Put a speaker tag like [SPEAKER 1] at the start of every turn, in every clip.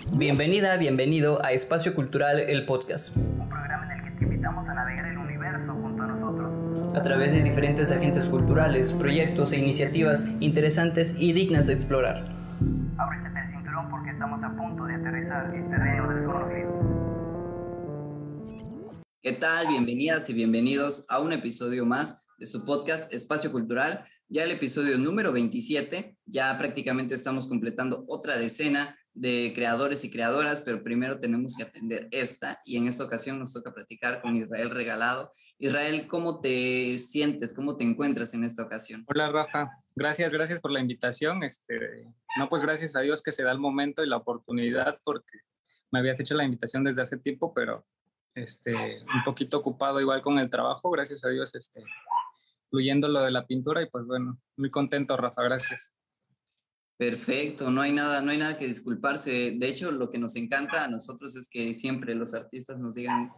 [SPEAKER 1] Bienvenida, bienvenido a Espacio Cultural, el podcast.
[SPEAKER 2] Un programa en el que te invitamos a navegar el universo junto a nosotros.
[SPEAKER 1] A través de diferentes agentes culturales, proyectos e iniciativas interesantes y dignas de explorar.
[SPEAKER 2] Ábrete el cinturón porque estamos a punto de aterrizar en terreno desconocido.
[SPEAKER 3] ¿Qué tal? Bienvenidas y bienvenidos a un episodio más de su podcast Espacio Cultural. Ya el episodio número 27, ya prácticamente estamos completando otra decena de creadores y creadoras, pero primero tenemos que atender esta, y en esta ocasión nos toca platicar con Israel Regalado. Israel, ¿cómo te sientes? ¿Cómo te encuentras en esta ocasión?
[SPEAKER 4] Hola Rafa, gracias por la invitación. No, pues gracias a Dios que se da el momento y la oportunidad, porque me habías hecho la invitación desde hace tiempo, pero un poquito ocupado igual con el trabajo, gracias a Dios, fluyendo lo de la pintura, y pues bueno, muy contento, Rafa, gracias.
[SPEAKER 3] Perfecto, no hay nada que disculparse. De hecho, lo que nos encanta a nosotros es que siempre los artistas nos digan,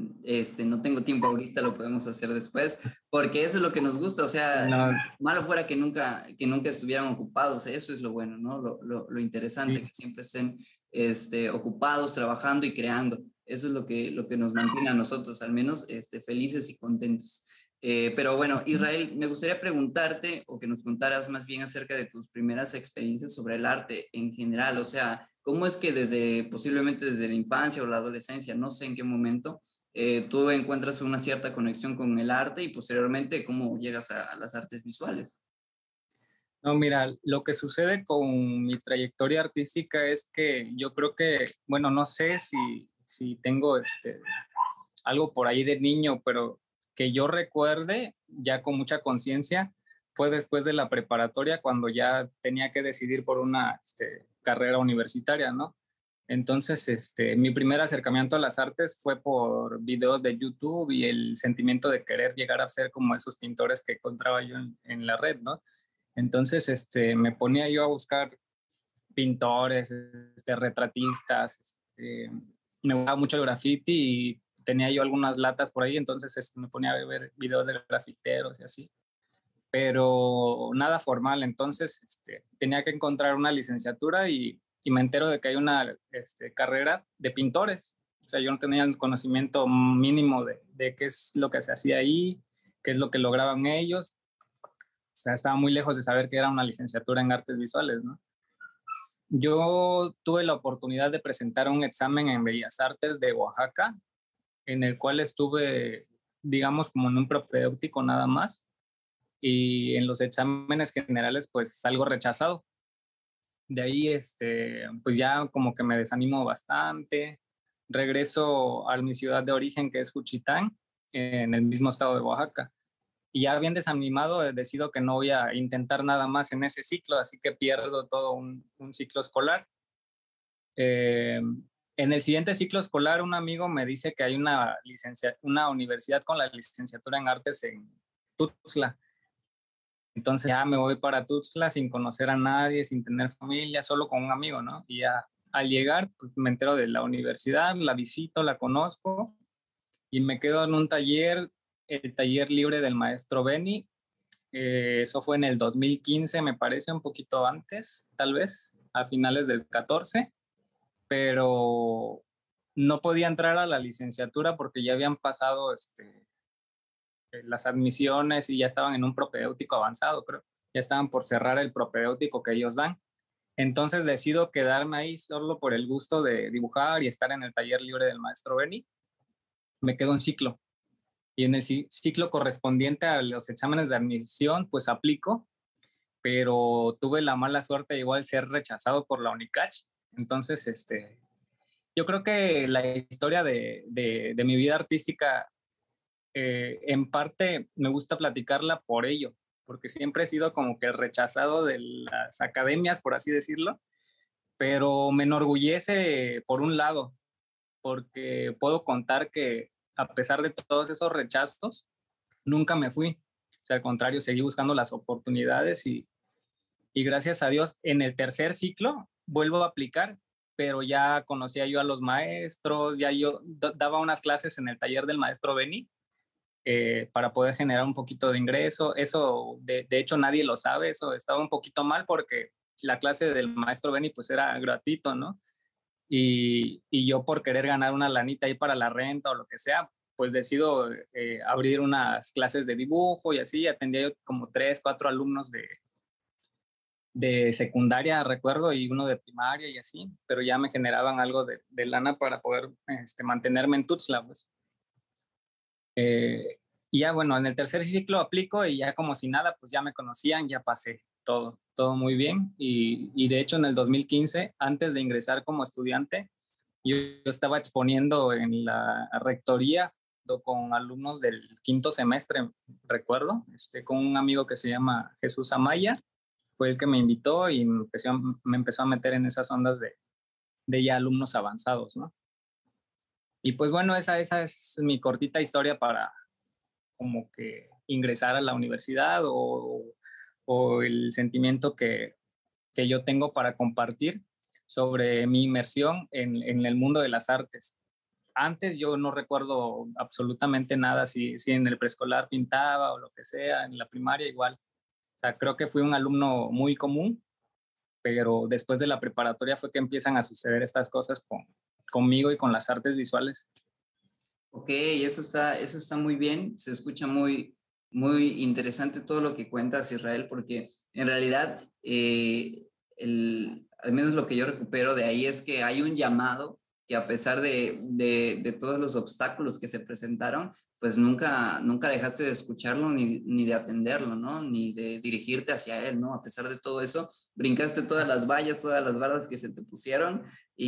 [SPEAKER 3] no tengo tiempo ahorita, lo podemos hacer después, porque eso es lo que nos gusta. O sea,
[SPEAKER 4] No.
[SPEAKER 3] Malo fuera que nunca estuvieran ocupados. Eso es lo bueno, ¿no? Lo interesante,
[SPEAKER 4] Sí.
[SPEAKER 3] que siempre estén ocupados, trabajando y creando. Eso es lo que nos mantiene a nosotros, al menos, felices y contentos. Pero bueno, Israel, me gustaría preguntarte, o que nos contaras más bien acerca de tus primeras experiencias sobre el arte en general. O sea, ¿cómo es que posiblemente desde la infancia o la adolescencia, no sé en qué momento, tú encuentras una cierta conexión con el arte, y posteriormente cómo llegas a las artes visuales?
[SPEAKER 4] No, mira, lo que sucede con mi trayectoria artística es que yo creo que, bueno, no sé si tengo algo por ahí de niño, pero que yo recuerde ya con mucha conciencia fue después de la preparatoria, cuando ya tenía que decidir por una carrera universitaria, ¿no? Entonces, mi primer acercamiento a las artes fue por videos de YouTube y el sentimiento de querer llegar a ser como esos pintores que encontraba yo en la red, ¿no? Entonces, me ponía yo a buscar pintores, retratistas, me gustaba mucho el graffiti y tenía yo algunas latas por ahí, entonces me ponía a ver videos de grafiteros y así, pero nada formal. Entonces tenía que encontrar una licenciatura y me entero de que hay una carrera de pintores. O sea, yo no tenía el conocimiento mínimo de qué es lo que se hacía ahí, qué es lo que lograban ellos. O sea, estaba muy lejos de saber que era una licenciatura en artes visuales, ¿no? Yo tuve la oportunidad de presentar un examen en Bellas Artes de Oaxaca, en el cual estuve, digamos, como en un propedéutico nada más, y en los exámenes generales pues salgo rechazado. De ahí pues ya como que me desanimo bastante, regreso a mi ciudad de origen, que es Juchitán, en el mismo estado de Oaxaca, y ya bien desanimado decido que no voy a intentar nada más en ese ciclo, así que pierdo todo un ciclo escolar. En el siguiente ciclo escolar, un amigo me dice que hay una universidad con la licenciatura en artes en Tuxtla. Entonces ya me voy para Tuxtla sin conocer a nadie, sin tener familia, solo con un amigo, ¿no? Y ya al llegar, pues, me entero de la universidad, la visito, la conozco y me quedo en un taller, el taller libre del maestro Benny. Eso fue en el 2015, me parece, un poquito antes, tal vez, a finales del 14, pero no podía entrar a la licenciatura porque ya habían pasado las admisiones y ya estaban en un propedéutico avanzado, creo. Ya estaban por cerrar el propedéutico que ellos dan. Entonces decido quedarme ahí solo por el gusto de dibujar y estar en el taller libre del maestro Benny. Me quedo un ciclo. Y en el ciclo correspondiente a los exámenes de admisión, pues aplico, pero tuve la mala suerte de igual ser rechazado por la Unicach. Entonces, yo creo que la historia de mi vida artística, en parte me gusta platicarla por ello, porque siempre he sido como que rechazado de las academias, por así decirlo, pero me enorgullece por un lado, porque puedo contar que a pesar de todos esos rechazos, nunca me fui. O sea, al contrario, seguí buscando las oportunidades y gracias a Dios en el tercer ciclo vuelvo a aplicar, pero ya conocía yo a los maestros, ya yo daba unas clases en el taller del maestro Benny, para poder generar un poquito de ingreso. Eso, de hecho, nadie lo sabe. Eso estaba un poquito mal porque la clase del maestro Benny pues era gratuito, ¿no? y yo por querer ganar una lanita ahí para la renta o lo que sea, pues decido abrir unas clases de dibujo y así. Atendía yo como 3, 4 alumnos de secundaria, recuerdo, y uno de primaria y así, pero ya me generaban algo de lana para poder mantenerme en Tuxtla, pues. Y ya bueno, en el tercer ciclo aplico y ya como si nada, pues ya me conocían, ya pasé todo muy bien. Y de hecho en el 2015, antes de ingresar como estudiante, yo estaba exponiendo en la rectoría con alumnos del quinto semestre, recuerdo, con un amigo que se llama Jesús Amaya, fue el que me invitó y me empezó a meter en esas ondas de ya alumnos avanzados, ¿no? Y pues bueno, esa es mi cortita historia para como que ingresar a la universidad o el sentimiento que yo tengo para compartir sobre mi inmersión en el mundo de las artes. Antes yo no recuerdo absolutamente nada, si en el preescolar pintaba o lo que sea, en la primaria igual. O sea, creo que fui un alumno muy común, pero después de la preparatoria fue que empiezan a suceder estas cosas conmigo y con las artes visuales.
[SPEAKER 3] Ok, eso está muy bien, se escucha muy interesante todo lo que cuentas, Israel, porque en realidad al menos lo que yo recupero de ahí es que hay un llamado que a pesar de todos los obstáculos que se presentaron, pues nunca dejaste de escucharlo ni de atenderlo, ¿no? Ni de dirigirte hacia él, ¿no? A pesar de todo eso, brincaste todas las vallas, todas las bardas que se te pusieron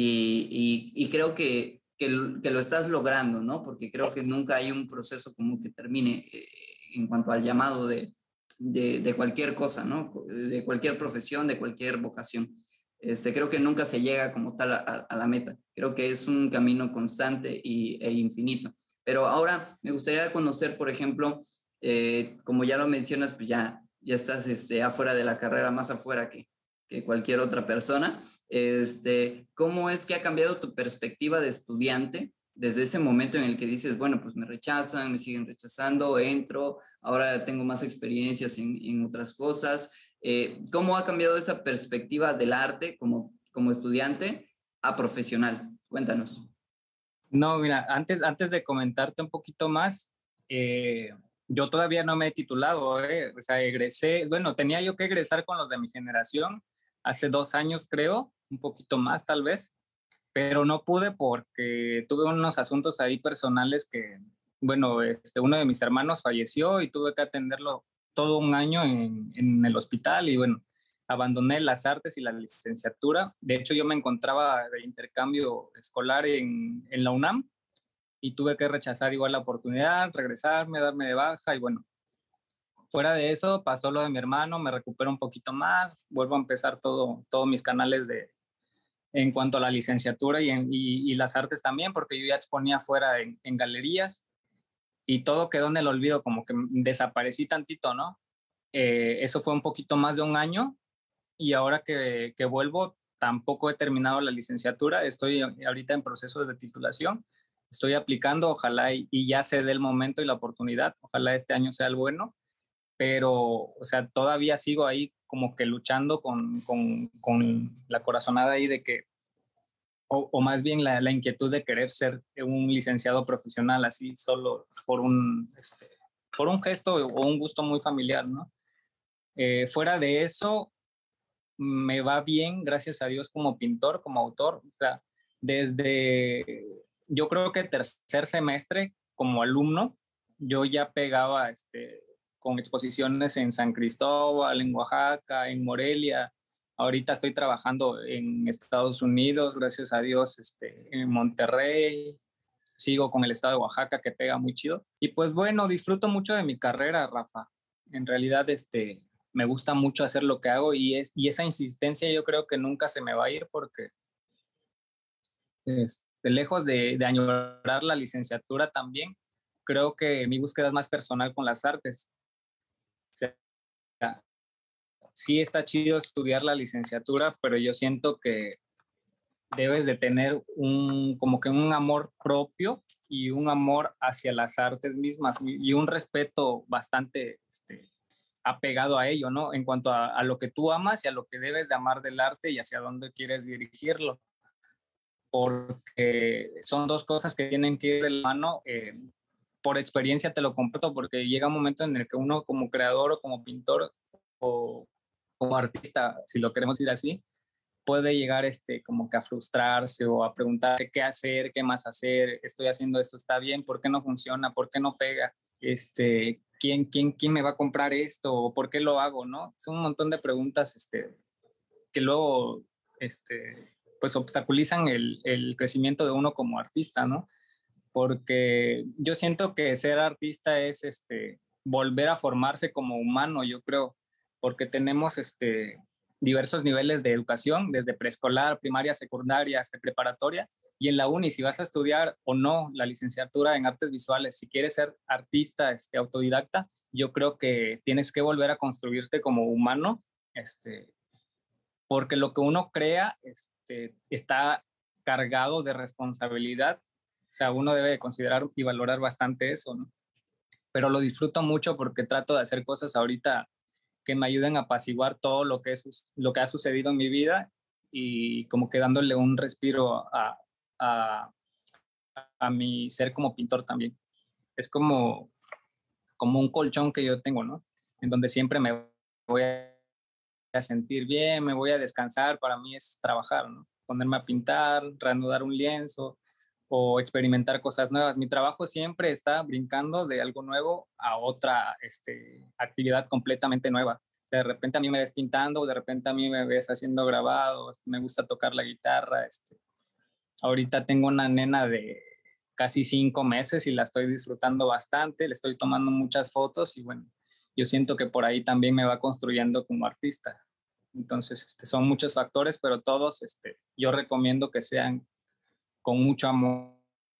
[SPEAKER 3] y creo que lo estás logrando, ¿no? Porque creo que nunca hay un proceso como que termine en cuanto al llamado de cualquier cosa, ¿no? De cualquier profesión, de cualquier vocación. Creo que nunca se llega como tal a la meta. Creo que es un camino constante e infinito. Pero ahora me gustaría conocer, por ejemplo, como ya lo mencionas, pues ya estás afuera de la carrera, más afuera que cualquier otra persona. ¿Cómo es que ha cambiado tu perspectiva de estudiante desde ese momento en el que dices, bueno, pues me rechazan, me siguen rechazando, entro, ahora tengo más experiencias en otras cosas? ¿Cómo ha cambiado esa perspectiva del arte como estudiante a profesional? Cuéntanos.
[SPEAKER 4] No, mira, antes de comentarte un poquito más, yo todavía no me he titulado, o sea, egresé, bueno, tenía yo que egresar con los de mi generación hace 2 años, creo, un poquito más tal vez, pero no pude porque tuve unos asuntos ahí personales que, bueno, uno de mis hermanos falleció y tuve que atenderlo todo un año en el hospital y bueno, abandoné las artes y la licenciatura. De hecho, yo me encontraba de intercambio escolar en la UNAM y tuve que rechazar igual la oportunidad, regresarme, darme de baja y bueno, fuera de eso pasó lo de mi hermano, me recupero un poquito más, vuelvo a empezar todos mis canales en cuanto a la licenciatura y las artes también, porque yo ya exponía fuera en galerías y todo quedó en el olvido, como que desaparecí tantito, ¿no? Eso fue un poquito más de un año y ahora que vuelvo tampoco he terminado la licenciatura, estoy ahorita en proceso de titulación, estoy aplicando, ojalá y ya se dé el momento y la oportunidad, ojalá este año sea el bueno, pero, o sea, todavía sigo ahí como que luchando con la corazonada ahí de que, o más bien la inquietud de querer ser un licenciado profesional así solo por un gesto o un gusto muy familiar, ¿no? Fuera de eso, me va bien, gracias a Dios, como pintor, como autor. O sea, desde, yo creo que tercer semestre, como alumno, yo ya pegaba con exposiciones en San Cristóbal, en Oaxaca, en Morelia. Ahorita estoy trabajando en Estados Unidos, gracias a Dios, en Monterrey. Sigo con el estado de Oaxaca, que pega muy chido. Y pues bueno, disfruto mucho de mi carrera, Rafa. En realidad, me gusta mucho hacer lo que hago y esa insistencia yo creo que nunca se me va a ir porque lejos de añorar la licenciatura también, creo que mi búsqueda es más personal con las artes. O sea, sí está chido estudiar la licenciatura, pero yo siento que debes de tener como que un amor propio y un amor hacia las artes mismas y un respeto bastante apegado a ello, ¿no? En cuanto a lo que tú amas y a lo que debes de amar del arte y hacia dónde quieres dirigirlo. porque son dos cosas que tienen que ir de la mano. Por experiencia te lo comparto, porque llega un momento en el que uno como creador o como pintor o como artista, si lo queremos decir así, puede llegar como que a frustrarse o a preguntarse qué hacer, qué más hacer, estoy haciendo esto, está bien, ¿por qué no funciona? ¿Por qué no pega? ¿Quién me va a comprar esto? ¿O por qué lo hago? ¿No? Son un montón de preguntas que luego pues obstaculizan el crecimiento de uno como artista, ¿no? Porque yo siento que ser artista es volver a formarse como humano, yo creo, porque tenemos diversos niveles de educación, desde preescolar, primaria, secundaria, hasta preparatoria, y en la uni, si vas a estudiar o no la licenciatura en artes visuales, si quieres ser artista autodidacta, yo creo que tienes que volver a construirte como humano, porque lo que uno crea está cargado de responsabilidad. O sea, uno debe considerar y valorar bastante eso, ¿no? Pero lo disfruto mucho porque trato de hacer cosas ahorita que me ayuden a apaciguar todo lo que ha sucedido en mi vida y como que dándole un respiro a, a mi ser como pintor también. Es como un colchón que yo tengo, ¿no? En donde siempre me voy a sentir bien, me voy a descansar. Para mí es trabajar, ¿no? Ponerme a pintar, reanudar un lienzo o experimentar cosas nuevas. Mi trabajo siempre está brincando de algo nuevo a otra actividad completamente nueva. De repente a mí me ves pintando, de repente a mí me ves haciendo grabados, me gusta tocar la guitarra. Ahorita tengo una nena de casi 5 meses y la estoy disfrutando bastante, le estoy tomando muchas fotos y bueno, yo siento que por ahí también me va construyendo como artista. Entonces, son muchos factores, pero todos yo recomiendo que sean con mucho amor.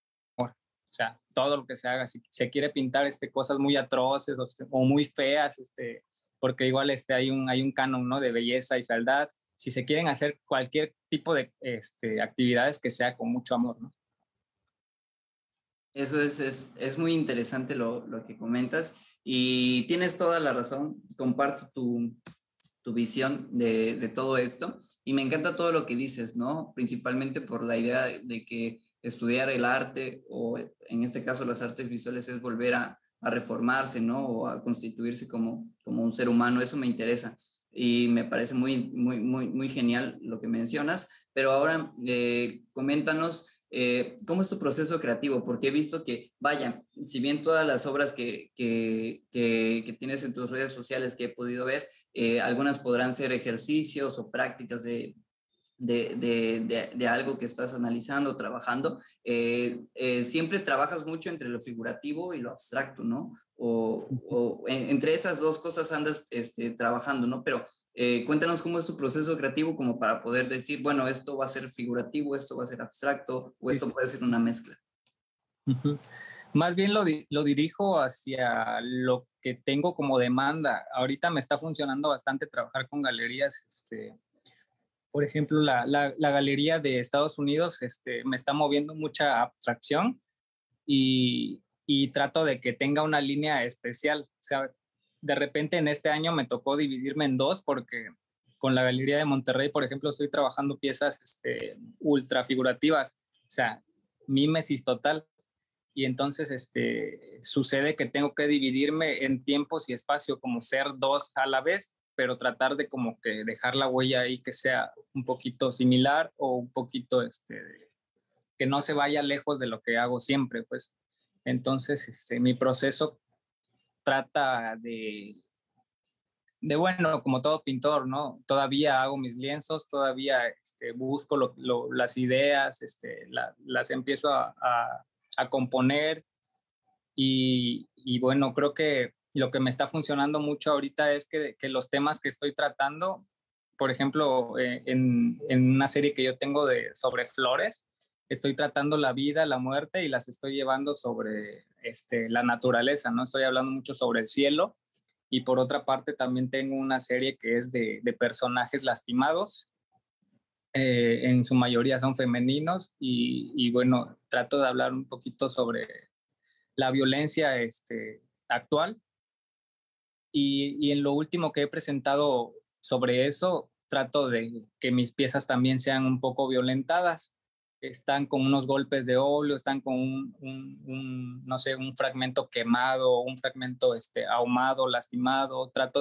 [SPEAKER 4] O sea, todo lo que se haga, si se quiere pintar cosas muy atroces o muy feas, porque igual hay un canon, ¿no? De belleza y fealdad. Si se quieren hacer cualquier tipo de actividades, que sea con mucho amor, ¿no?
[SPEAKER 3] Eso es muy interesante lo que comentas y tienes toda la razón, comparto tu visión de todo esto y me encanta todo lo que dices, ¿no? Principalmente por la idea de que estudiar el arte o en este caso las artes visuales es volver a reformarse, ¿no? O a constituirse como un ser humano, eso me interesa y me parece muy genial lo que mencionas, pero ahora coméntanos. ¿Cómo es tu proceso creativo? Porque he visto que, vaya, si bien todas las obras que tienes en tus redes sociales que he podido ver, algunas podrán ser ejercicios o prácticas de algo que estás analizando, trabajando, siempre trabajas mucho entre lo figurativo y lo abstracto, ¿no? O entre esas dos cosas andas trabajando, ¿no? Pero cuéntanos cómo es tu proceso creativo como para poder decir, bueno, esto va a ser figurativo, esto va a ser abstracto, o esto puede ser una mezcla.
[SPEAKER 4] Uh-huh. Más bien lo dirijo hacia lo que tengo como demanda. Ahorita me está funcionando bastante trabajar con galerías. Por ejemplo, la galería de Estados Unidos me está moviendo mucha abstracción y trato de que tenga una línea especial. O sea, de repente en este año me tocó dividirme en dos porque con la Galería de Monterrey, por ejemplo, estoy trabajando piezas ultra figurativas, o sea, mímesis total. Y entonces sucede que tengo que dividirme en tiempos y espacio, como ser dos a la vez, pero tratar de como que dejar la huella ahí que sea un poquito similar o un poquito que no se vaya lejos de lo que hago siempre, pues. Entonces, mi proceso trata bueno, como todo pintor, ¿no? Todavía hago mis lienzos, todavía busco las ideas, las empiezo a componer y bueno, creo que lo que me está funcionando mucho ahorita es que los temas que estoy tratando, por ejemplo, en una serie que yo tengo sobre flores, estoy tratando la vida, la muerte y las estoy llevando sobre la naturaleza, ¿no? Estoy hablando mucho sobre el cielo y por otra parte también tengo una serie que es de personajes lastimados, en su mayoría son femeninos y bueno, trato de hablar un poquito sobre la violencia actual y en lo último que he presentado sobre eso, trato de que mis piezas también sean un poco violentadas. están con unos golpes de óleo, están con no sé, un fragmento quemado, un fragmento ahumado, lastimado. Trato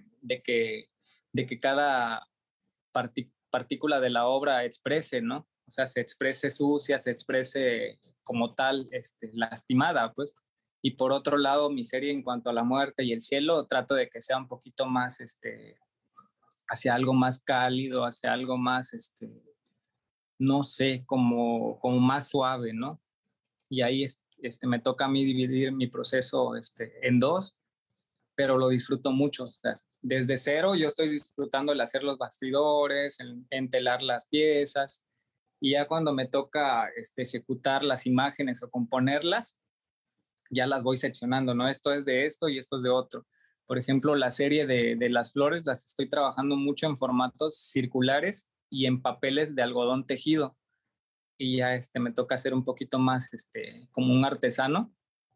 [SPEAKER 4] de que cada partícula de la obra exprese, ¿no? O sea, se exprese sucia, se exprese como tal, lastimada, pues. Y por otro lado, mi serie en cuanto a la muerte y el cielo, trato de que sea un poquito más, hacia algo más cálido, hacia algo más, no sé, como más suave, ¿no? Y ahí me toca a mí dividir mi proceso en dos, pero lo disfruto mucho. O sea, desde cero yo estoy disfrutando el hacer los bastidores, el entelar las piezas, y ya cuando me toca ejecutar las imágenes o componerlas, ya las voy seccionando, ¿no? Esto es de esto y esto es de otro. Por ejemplo, la serie de las flores las estoy trabajando mucho en formatos circulares y en papeles de algodón tejido. Y ya me toca hacer un poquito más como un artesano.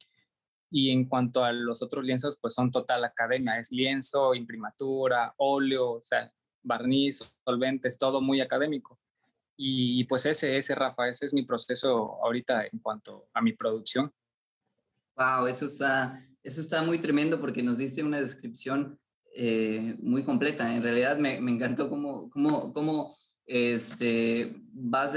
[SPEAKER 4] Y en cuanto a los otros lienzos, pues son total academia. Es lienzo, imprimatura, óleo, o sea, barniz, solventes, todo muy académico. Y pues Rafa, ese es mi proceso ahorita en cuanto a mi producción.
[SPEAKER 3] Wow, eso está muy tremendo porque nos diste una descripción muy completa. En realidad me encantó cómo vas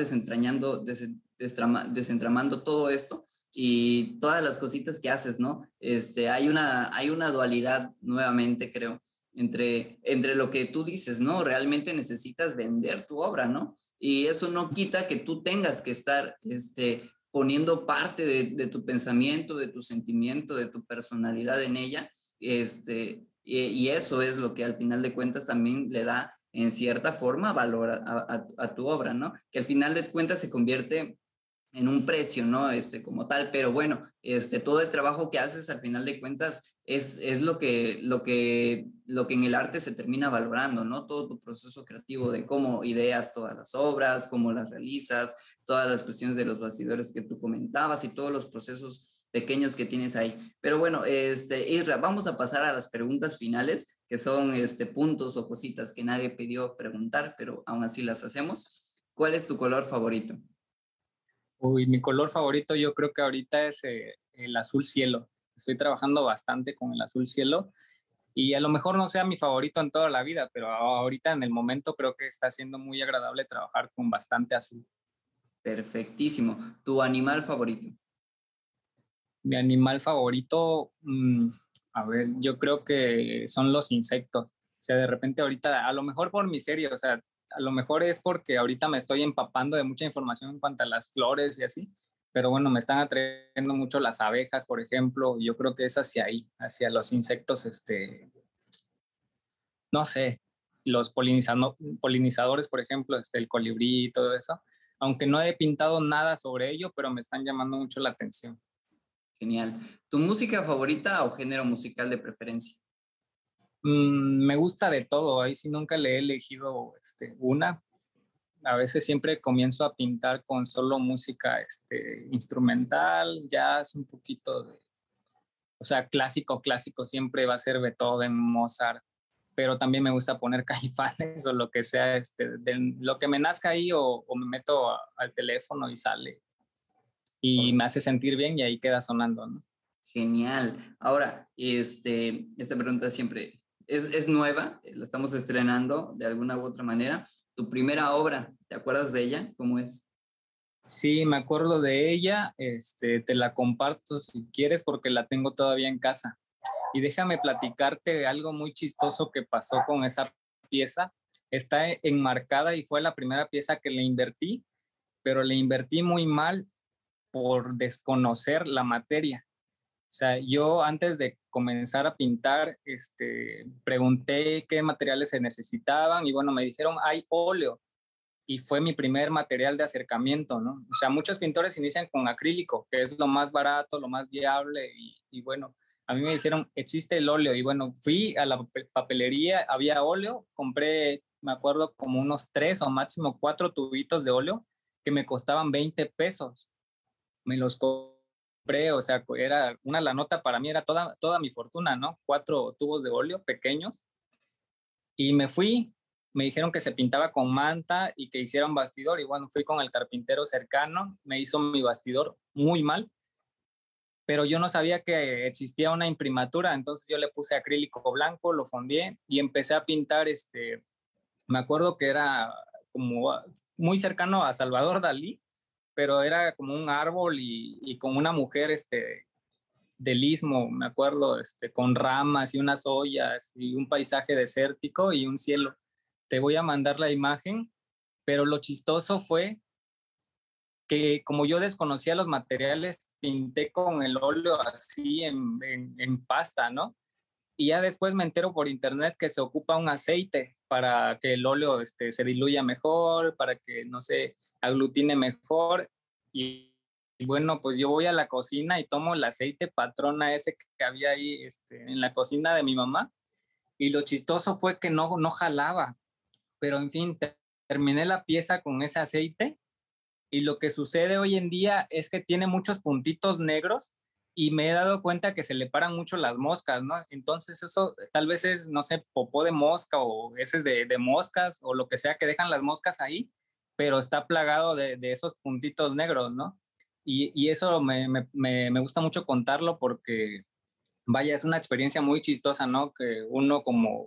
[SPEAKER 3] desentramando todo esto y todas las cositas que haces, ¿no? Hay una dualidad nuevamente, creo, entre lo que tú dices, ¿no? Realmente necesitas vender tu obra, ¿no? Y eso no quita que tú tengas que estar, poniendo parte de tu pensamiento, de tu sentimiento, de tu personalidad en ella, y eso es lo que al final de cuentas también le da en cierta forma valor a tu obra, ¿no? Que al final de cuentas se convierte en un precio, ¿no? Como tal, pero bueno, todo el trabajo que haces al final de cuentas es lo que en el arte se termina valorando, ¿no? Todo tu proceso creativo de cómo ideas todas las obras, cómo las realizas, todas las cuestiones de los bastidores que tú comentabas y todos los procesos pequeños que tienes ahí. Pero bueno, Isra, vamos a pasar a las preguntas finales, que son puntos o cositas que nadie pidió preguntar, pero aún así las hacemos. ¿Cuál es tu color favorito?
[SPEAKER 4] Uy, mi color favorito yo creo que ahorita es el azul cielo. Estoy trabajando bastante con el azul cielo y a lo mejor no sea mi favorito en toda la vida, pero ahorita en el momento creo que está siendo muy agradable trabajar con bastante azul.
[SPEAKER 3] Perfectísimo. ¿Tu animal favorito?
[SPEAKER 4] Mi animal favorito, a ver, yo creo que son los insectos. O sea, de repente ahorita, a lo mejor por mi serie, o sea, a lo mejor es porque ahorita me estoy empapando de mucha información en cuanto a las flores y así, pero bueno, me están atrayendo mucho las abejas, por ejemplo. Yo creo que es hacia ahí, hacia los insectos, no sé, los polinizadores, por ejemplo, el colibrí y todo eso. Aunque no he pintado nada sobre ello, pero me están llamando mucho la atención.
[SPEAKER 3] Genial. ¿Tu música favorita o género musical de preferencia?
[SPEAKER 4] Me gusta de todo, ahí sí nunca le he elegido una. A veces siempre comienzo a pintar con solo música instrumental, jazz, un poquito de, o sea, clásico siempre va a ser Beethoven, Mozart, pero también me gusta poner Caifanes o lo que sea, de lo que me nazca ahí o me meto al teléfono y sale y me hace sentir bien y ahí queda sonando, ¿no?
[SPEAKER 3] Genial. Ahora, esta pregunta siempre es nueva, la estamos estrenando de alguna u otra manera. ¿Tu primera obra, te acuerdas de ella? ¿Cómo es?
[SPEAKER 4] Sí, me acuerdo de ella, te la comparto si quieres porque la tengo todavía en casa. Y déjame platicarte algo muy chistoso que pasó con esa pieza. Está enmarcada y fue la primera pieza que le invertí, pero le invertí muy mal por desconocer la materia. O sea, yo antes de comenzar a pintar, pregunté qué materiales se necesitaban y bueno, me dijeron, hay óleo. Y fue mi primer material de acercamiento, ¿no? O sea, muchos pintores inician con acrílico, que es lo más barato, lo más viable y bueno, a mí me dijeron, existe el óleo y bueno, fui a la papelería, había óleo, compré, me acuerdo, como unos 3 o máximo 4 tubitos de óleo que me costaban 20 pesos. Me los compré, o sea, la nota para mí era toda mi fortuna, ¿no? 4 tubos de óleo pequeños y me fui me dijeron que se pintaba con manta y que hiciera un bastidor, y bueno, fui con el carpintero cercano, me hizo mi bastidor muy mal, pero yo no sabía que existía una imprimatura, entonces yo le puse acrílico blanco, lo fondié y empecé a pintar, me acuerdo que era como muy cercano a Salvador Dalí, pero era como un árbol y con una mujer del istmo, me acuerdo, con ramas y unas ollas y un paisaje desértico y un cielo. Te voy a mandar la imagen, pero lo chistoso fue que como yo desconocía los materiales, pinté con el óleo así en pasta, ¿no? Y ya después me entero por internet que se ocupa un aceite para que el óleo se diluya mejor, para que, no sé, aglutine mejor. Y bueno, pues yo voy a la cocina y tomo el aceite Patrona ese que había ahí en la cocina de mi mamá. Y lo chistoso fue que no jalaba. Pero en fin, terminé la pieza con ese aceite. Y lo que sucede hoy en día es que tiene muchos puntitos negros y me he dado cuenta que se le paran mucho las moscas, ¿no? Entonces eso tal vez es, no sé, popó de mosca o heces de moscas o lo que sea que dejan las moscas ahí, pero está plagado de esos puntitos negros, ¿no? Y eso me gusta mucho contarlo porque, vaya, es una experiencia muy chistosa, ¿no? Que uno como,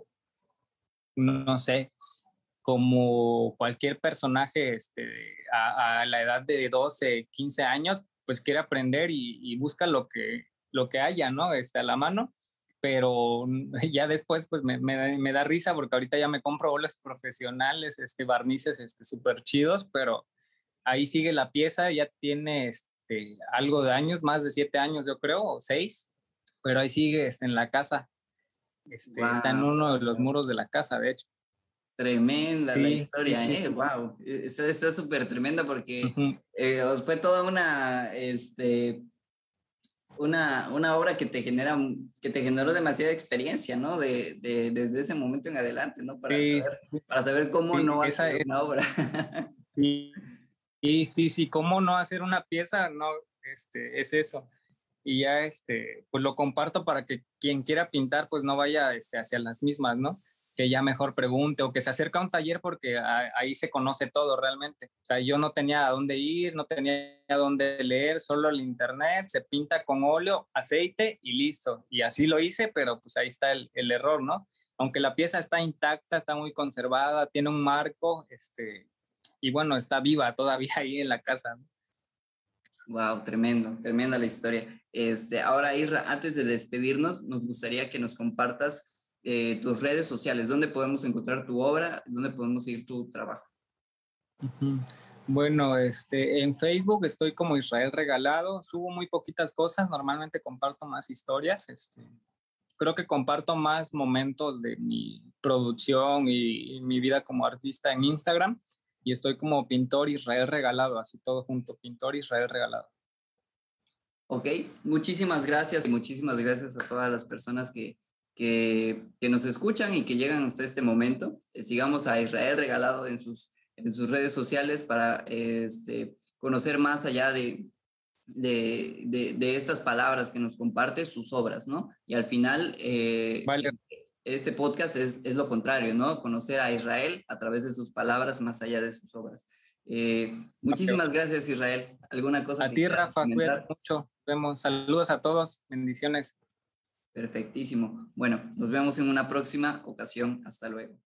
[SPEAKER 4] no sé, como cualquier personaje a la edad de 12, 15 años, pues quiere aprender y busca lo que haya, ¿no? A la mano, pero ya después pues me da risa porque ahorita ya me compro óleos profesionales, barnices súper chidos, pero ahí sigue la pieza, ya tiene algo de años, más de 7 años yo creo, o 6, pero ahí sigue en la casa, está en uno de los muros de la casa, de hecho.
[SPEAKER 3] Tremenda la
[SPEAKER 4] Sí,
[SPEAKER 3] historia,
[SPEAKER 4] sí, sí.
[SPEAKER 3] Wow. Está súper tremenda porque
[SPEAKER 4] Uh-huh.
[SPEAKER 3] fue toda una obra que te generó demasiada experiencia, ¿no? Desde ese momento en adelante, ¿no?
[SPEAKER 4] Sí, sí,
[SPEAKER 3] Para saber cómo
[SPEAKER 4] sí,
[SPEAKER 3] no hacer una obra.
[SPEAKER 4] sí, y sí, sí, cómo no hacer una pieza, no, es eso. Y ya, pues lo comparto para que quien quiera pintar, pues no vaya, hacia las mismas, ¿no? Que ya mejor pregunte o que se acerque a un taller porque ahí se conoce todo realmente. O sea, yo no tenía a dónde ir, no tenía a dónde leer, solo el internet, se pinta con óleo, aceite y listo. Y así lo hice, pero pues ahí está el error, ¿no? Aunque la pieza está intacta, está muy conservada, tiene un marco, y bueno, está viva todavía ahí en la casa, ¿no?
[SPEAKER 3] Wow, tremenda la historia. Ahora, Isra, antes de despedirnos, nos gustaría que nos compartas tus redes sociales. ¿Dónde podemos encontrar tu obra? ¿Dónde podemos seguir tu trabajo?
[SPEAKER 4] Uh-huh. Bueno, en Facebook estoy como Israel Regalado, subo muy poquitas cosas, normalmente comparto más historias, creo que comparto más momentos de mi producción y mi vida como artista en Instagram y estoy como Pintor Israel Regalado, así todo junto, Pintor Israel Regalado.
[SPEAKER 3] Ok, muchísimas gracias y muchísimas gracias a todas las personas que nos escuchan y que llegan hasta este momento. Sigamos a Israel Regalado en sus redes sociales para conocer más allá de estas palabras que nos comparte, sus obras, ¿no? Y al final,
[SPEAKER 4] Vale.
[SPEAKER 3] este podcast es lo contrario, ¿no? Conocer a Israel a través de sus palabras más allá de sus obras. Muchísimas gracias, Israel. ¿Alguna cosa
[SPEAKER 4] a
[SPEAKER 3] que
[SPEAKER 4] ti,
[SPEAKER 3] quieras
[SPEAKER 4] Rafa,
[SPEAKER 3] comentar?
[SPEAKER 4] cuídate mucho. Vemos. Saludos a todos. Bendiciones.
[SPEAKER 3] Perfectísimo. Bueno, nos vemos en una próxima ocasión. Hasta luego.